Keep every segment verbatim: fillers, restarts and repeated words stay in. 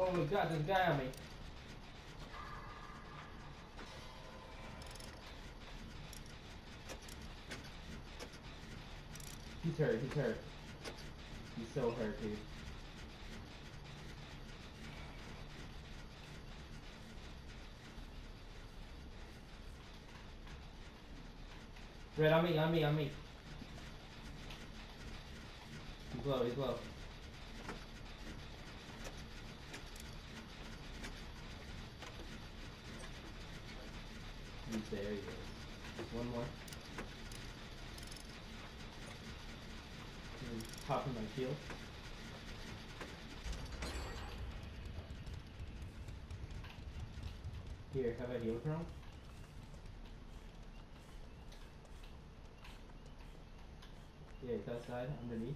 Oh my god, there's a guy on me. He's hurt, he's hurt. He's so hurt, dude. Red, on me, on me, on me. He's low, he's low. He's there, he is. Just one more. Popping my shield. Here, have a heal throw? Yeah, it's outside, underneath.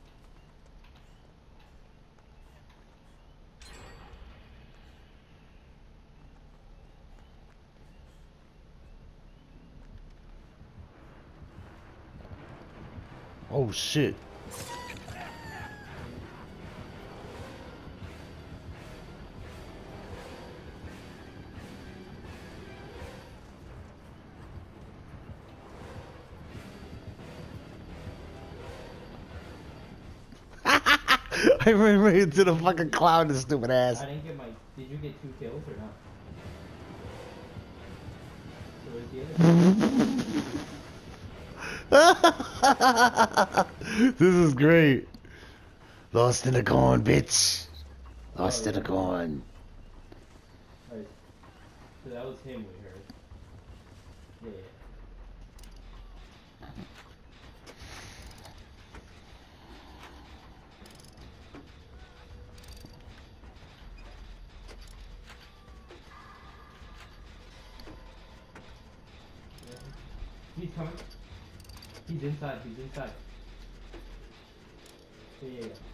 Oh shit. I ran right into the fucking cloud, this stupid ass. I didn't get my. Did you get two kills or not? So where's the other? This is great. Lost in the corn, bitch. Lost Oh, in yeah. the corn. Alright. So that was him we heard. Yeah, yeah. He's coming. He's inside. He's inside. Yeah, yeah, yeah.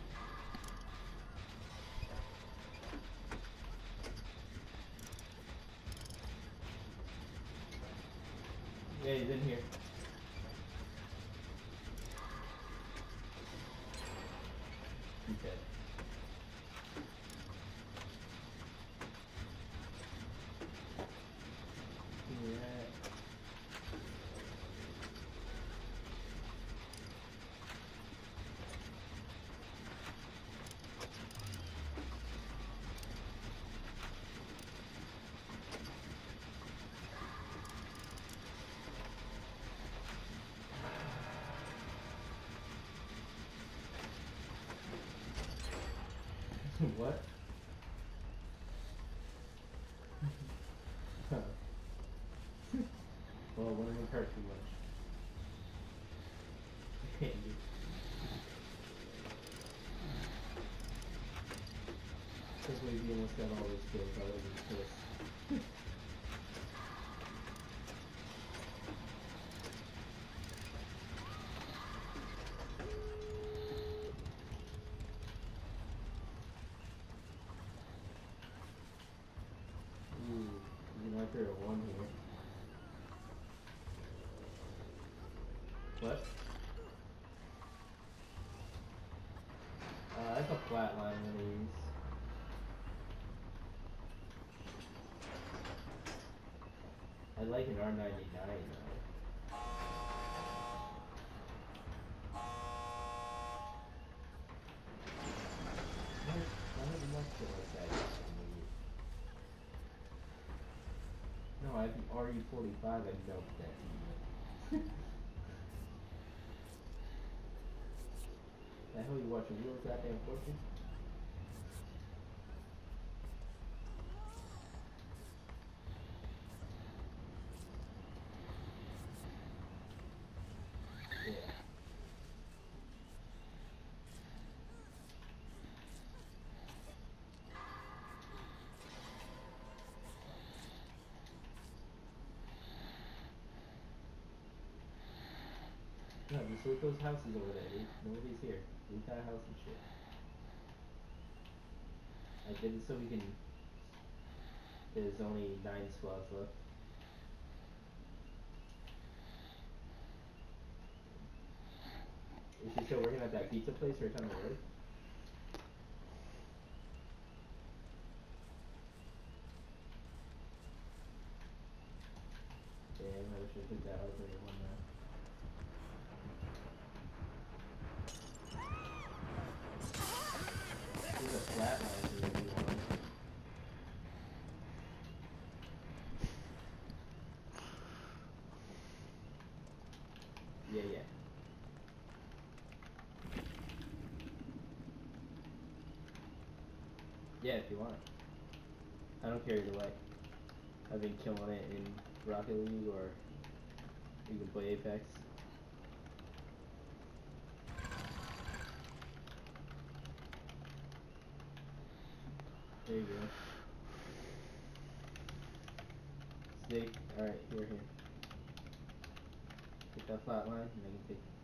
Yeah, he's in here. He's dead. Yeah. What? Well, one of them hurt too much. Candy. Especially if you almost got all those kills, I would be pissed. Ooh, you know I threw a one here. What? Uh, that's a flat line I'm gonna use. I like an R ninety-nine though. Why why would you want shit like that? No, I have the R U forty-five, I know that. The hell you watching real goddamn fortune? Yeah. No, just loot those houses over there, dude. Nobody's here. Loot that house and shit. I did it so we can. There's only nine squads left. Is she still working at that pizza place right on the road? Yeah, yeah. Yeah, if you want. I don't care either way. I've been killing it in Rocket League, or you can play Apex. There you go. Snake. Alright, here, here. Take that flat line, and I can take